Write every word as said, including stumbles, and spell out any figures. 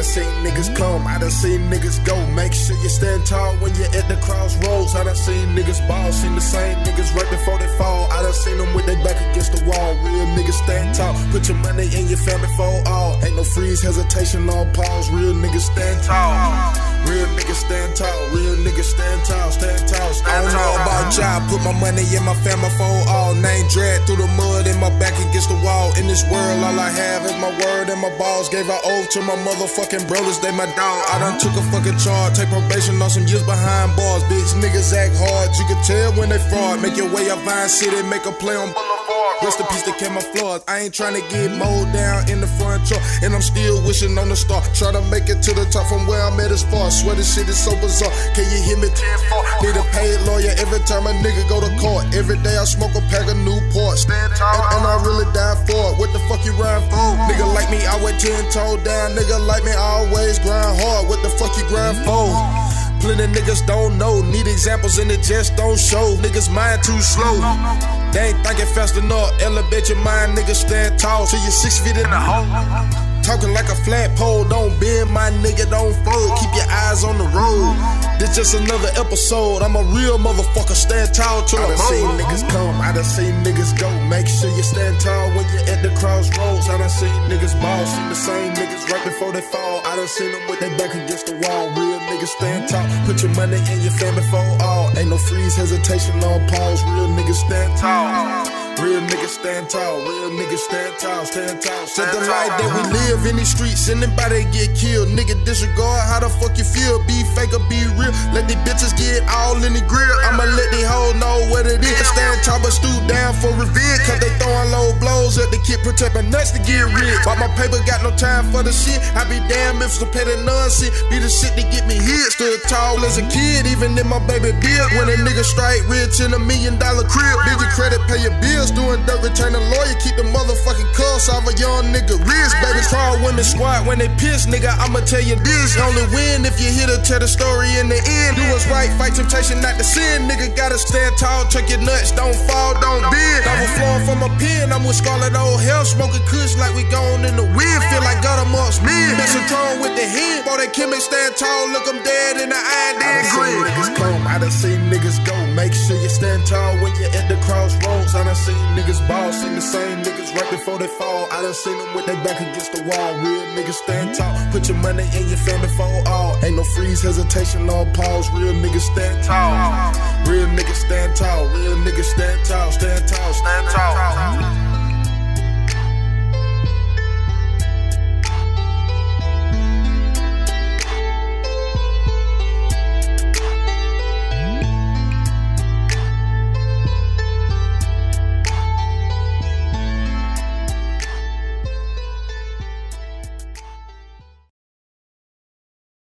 done seen niggas come, I done seen niggas go. Make sure you stand tall when you're at the crossroads. I done seen niggas ball, seen the same niggas right before they fall. I done seen them with their back against the wall. Real niggas stand tall, put your money in your family for all. Ain't no freeze, hesitation, or pause. Real niggas stand tall. Real niggas stand tall, real niggas stand tall, stand tall, stand tall. I don't know about y'all, put my money in my family for all. Name dragged through the mud and my back against the wall. In this world, all I have is my word and my balls. Gave an oath to my motherfucking brothers, they my dog. I done took a fucking charge, take probation on some years behind bars. Bitch, niggas act hard, you can tell when they fraud. Make your way up Vine City, make a play on Boulevard. Rest in peace to camouflage. I ain't trying to get mowed down in the front truck, and I'm still wishing on the star. Try to make it to the top from where I'm at as far. Swear this shit is so bizarre. Can you hear me? ten four. Need a paid lawyer every time a nigga go to court. Every day I smoke a pack of Newport. Stand tall, and, and I really die for it. What the fuck you rhyme for? Nigga like me, I went ten toe down. Nigga like me, I always grind hard. What the fuck you grind for? Plenty niggas don't know, need examples and it just don't show. Niggas mind too slow, they ain't thinking fast enough. Elevate your mind, niggas stand tall till you're six feet in the hole. Talking like a flat pole, don't bend, my nigga, don't fold. Keep your eyes on the road. This just another episode. I'm a real motherfucker, stand tall till I'm old. I done seen niggas come, I done seen niggas go. Make sure you stand tall when you're at the crossroads. I done seen niggas ball, seen the same niggas right before they fall. I done seen them with their back against the wall. Real niggas stand tall, put your money in your family for all. Ain't no freeze, hesitation, or pause. Real niggas stand tall. Real niggas stand tall, real niggas stand tall, stand tall, stand tall. Set the life that we live in these streets, anybody get killed. Nigga disregard how the fuck you feel. Be fake or be real, let these bitches get all in the grill. I'ma let these hoes know what it is. Stand tall but stoop down for revenge, cause they throwing low blows at the kid, protect my nuts to get rich. But my paper got no time for the shit. I be damn if some petty nonsense be the shit that get me hit. Stood tall as a kid, even in my baby bill. When a nigga straight rich in a million dollar crib. Busy credit, pay your bills. Doing dirt, return a lawyer, keep the motherfucking cuss off a young nigga wrist. Baby, tall women squat when they piss, nigga, I'ma tell you this. Only win if you hit her, tell the story in the end. Do what's right, fight temptation not to sin. Nigga gotta stand tall, check your nuts, don't fall, don't bend. I'm flowing from a pen, I'm with Scarlet Old Hell, smoking kush like we gone in the wind. Feel like God amongst men. Messing strong with the head, boy, they can make stand tall, look them dead in the eye, then grin. I done seen niggas come, I done seen niggas go. Make sure you stand tall when you're at the crossroads. I done seen niggas ball, seen the same niggas right before they fall. I done seen them with their back against the wall. Real niggas stand tall, put your money in your family for all. Ain't no freeze, hesitation, or pause. Real niggas stand tall. Real niggas stand tall, real niggas stand tall, stand tall, stand tall.